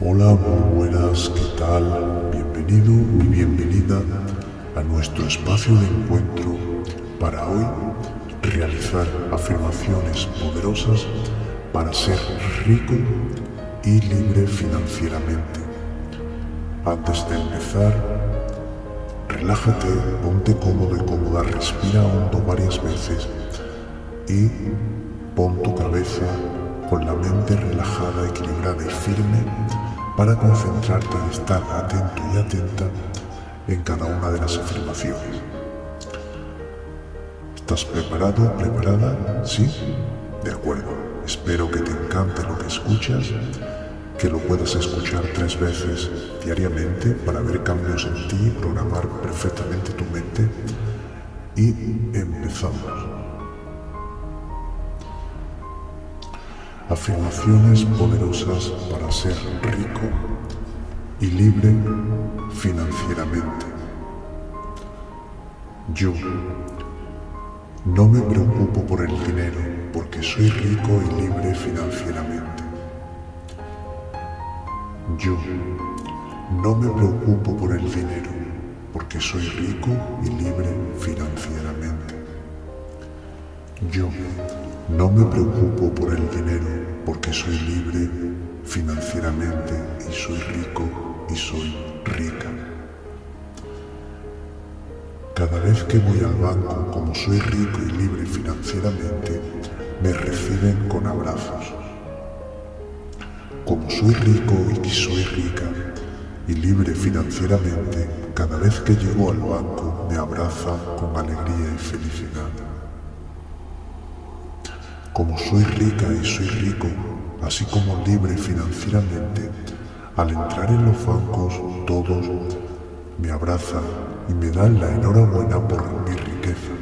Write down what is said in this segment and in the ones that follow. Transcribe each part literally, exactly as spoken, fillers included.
Hola, muy buenas, ¿qué tal? Bienvenido y bienvenida a nuestro espacio de encuentro para hoy realizar afirmaciones poderosas para ser rico y libre financieramente. Antes de empezar, relájate, ponte cómodo y cómoda, respira hondo varias veces y pon tu cabeza con la mente relajada, equilibrada y firme para concentrarte y estar atento y atenta en cada una de las afirmaciones. ¿Estás preparado, preparada? ¿Sí? De acuerdo. Espero que te encante lo que escuchas, que lo puedas escuchar tres veces diariamente para ver cambios en ti, programar perfectamente tu mente y empezamos. Afirmaciones poderosas para ser rico y libre financieramente. Yo no me preocupo por el dinero porque soy rico y libre financieramente. Yo no me preocupo por el dinero porque soy rico y libre financieramente. Yo no me preocupo por el dinero porque soy libre financieramente y soy rico y soy rica. Cada vez que voy al banco, como soy rico y libre financieramente, me reciben con abrazos. Como soy rico y soy rica y libre financieramente, cada vez que llego al banco me abrazan con alegría y felicidad. Como soy rica y soy rico, así como libre financieramente, al entrar en los bancos todos me abrazan y me dan la enhorabuena por mi riqueza.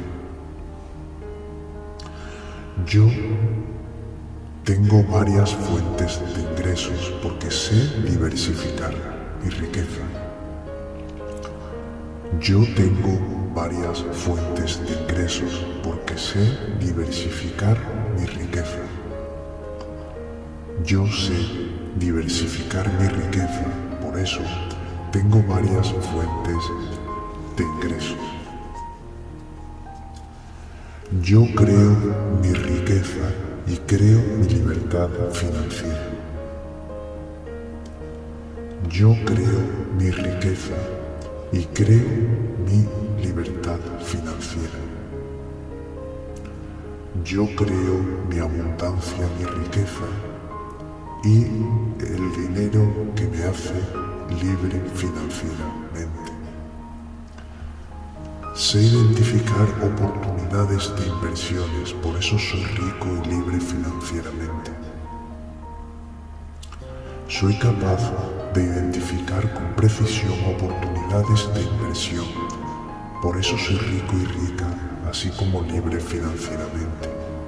Yo tengo varias fuentes de ingresos porque sé diversificar mi riqueza. Yo tengo varias fuentes de ingresos porque sé diversificar mi riqueza. Yo sé diversificar mi riqueza, por eso tengo varias fuentes de ingresos. Yo creo mi riqueza y creo mi libertad financiera. Yo creo mi riqueza y creo mi libertad financiera. Yo creo mi abundancia, mi riqueza y el dinero que me hace libre financieramente. Sé identificar oportunidades de inversiones, por eso soy rico y libre financieramente. Soy capaz de identificar con precisión oportunidades de inversión, por eso soy rico y rica, así como libre financieramente.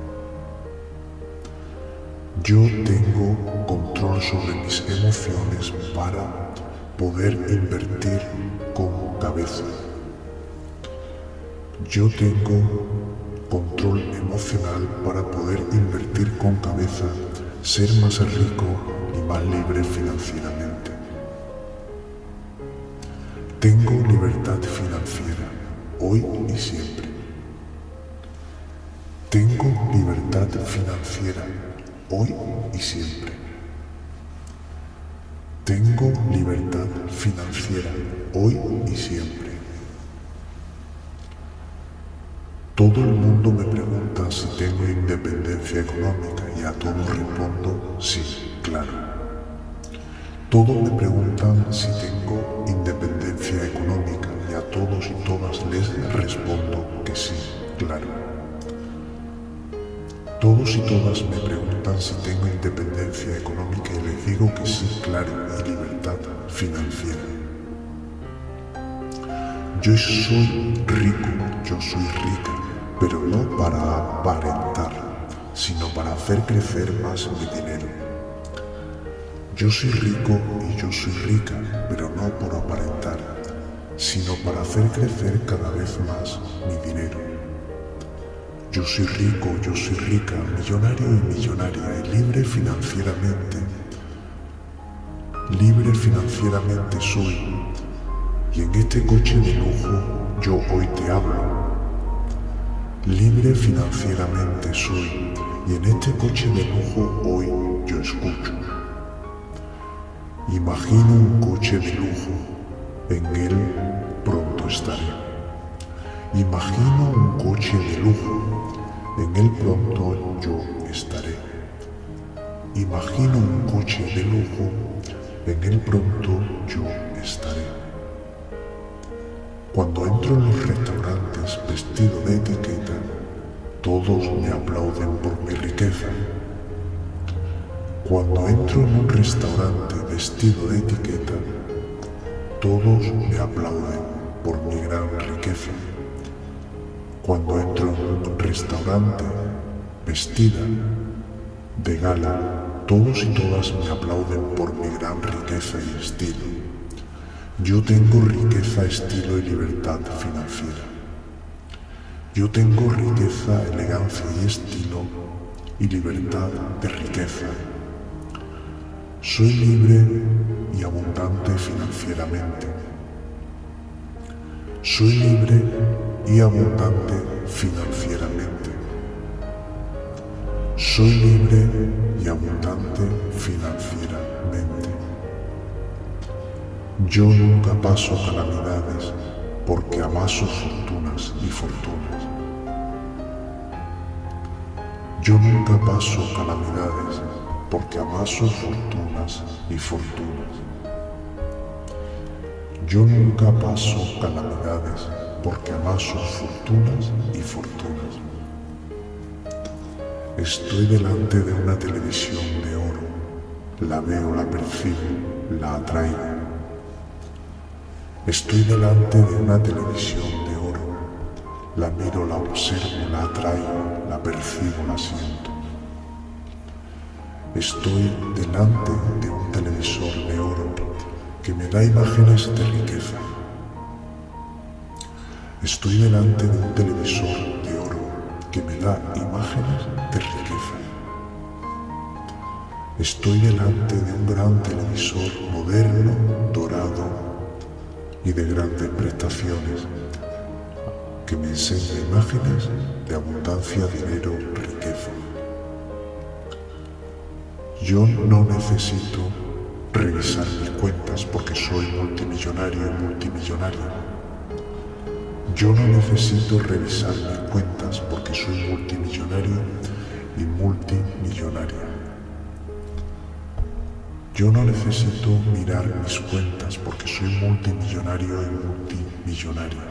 Yo tengo control sobre mis emociones para poder invertir con cabeza. Yo tengo control emocional para poder invertir con cabeza, ser más rico y más libre financieramente. Tengo libertad financiera, hoy y siempre. Tengo libertad financiera, hoy y siempre. Tengo libertad financiera, hoy y siempre. Todo el mundo me pregunta si tengo independencia económica y a todos respondo sí, claro. Todos me preguntan si tengo independencia económica y a todos y todas les respondo que sí, claro. Todos y todas me preguntan si tengo independencia económica y les digo que sí, claro, y libertad financiera. Yo soy rico, yo soy rica, pero no para aparentar, sino para hacer crecer más mi dinero. Yo soy rico y yo soy rica, pero no por aparentar, sino para hacer crecer cada vez más mi dinero. Yo soy rico, yo soy rica, millonario y millonaria y libre financieramente, Libre financieramente soy, y en este coche de lujo yo hoy te hablo. Libre financieramente soy, y en este coche de lujo hoy yo escucho. Imagino un coche de lujo, en él pronto estaré. Imagino un coche de lujo, en él pronto yo estaré. Imagino un coche de lujo, en él pronto yo estaré. Cuando entro en los restaurantes vestido de etiqueta, todos me aplauden por mi riqueza. Cuando entro en un restaurante vestido de etiqueta, todos me aplauden por mi gran riqueza. Cuando entro en un restaurante vestida de gala, todos y todas me aplauden por mi gran riqueza y estilo. Yo tengo riqueza, estilo y libertad financiera. Yo tengo riqueza, elegancia y estilo y libertad de riqueza. Soy libre y abundante financieramente. Soy libre y abundante financieramente. Soy libre y abundante financieramente. Yo nunca paso calamidades porque amaso fortunas y fortunas. Yo nunca paso calamidades porque amaso fortunas y fortunas. Yo nunca paso calamidades porque amaso fortunas y fortunas. Estoy delante de una televisión de oro. La veo, la percibo, la atraigo. Estoy delante de una televisión de oro. La miro, la observo, la atraigo, la percibo, la siento. Estoy delante de un televisor de oro que me da imágenes de riqueza. Estoy delante de un televisor de oro que me da imágenes de riqueza. Estoy delante de un gran televisor moderno, dorado y de grandes prestaciones que me enseña imágenes de abundancia, dinero, riqueza. Yo no necesito revisar mis cuentas porque soy multimillonario y multimillonario. Yo no necesito revisar mis cuentas porque soy multimillonario y multimillonaria. Yo no necesito mirar mis cuentas porque soy multimillonario y multimillonaria.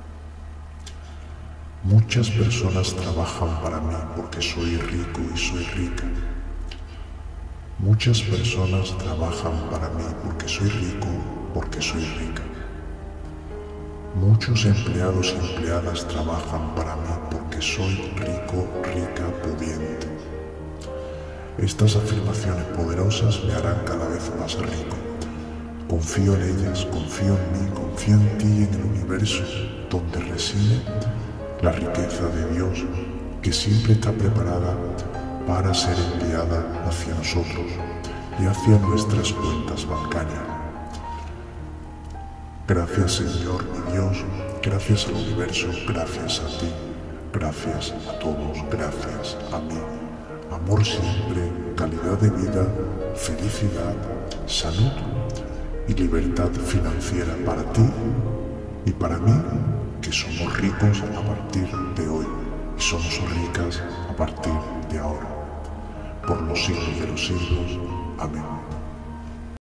Muchas personas trabajan para mí porque soy rico y soy rica. Muchas personas trabajan para mí porque soy rico, porque soy rica. Muchos empleados y empleadas trabajan para mí porque soy rico, rica, pudiente. Estas afirmaciones poderosas me harán cada vez más rico. Confío en ellas, confío en mí, confío en ti y en el universo donde reside la riqueza de Dios que siempre está preparada para ser enviada hacia nosotros y hacia nuestras cuentas bancarias. Gracias, Señor, mi Dios, gracias al universo, gracias a ti, gracias a todos, gracias a mí. Amor siempre, calidad de vida, felicidad, salud y libertad financiera para ti y para mí, que somos ricos a partir de hoy y somos ricas a partir de ahora. Por los siglos de los siglos. Amén.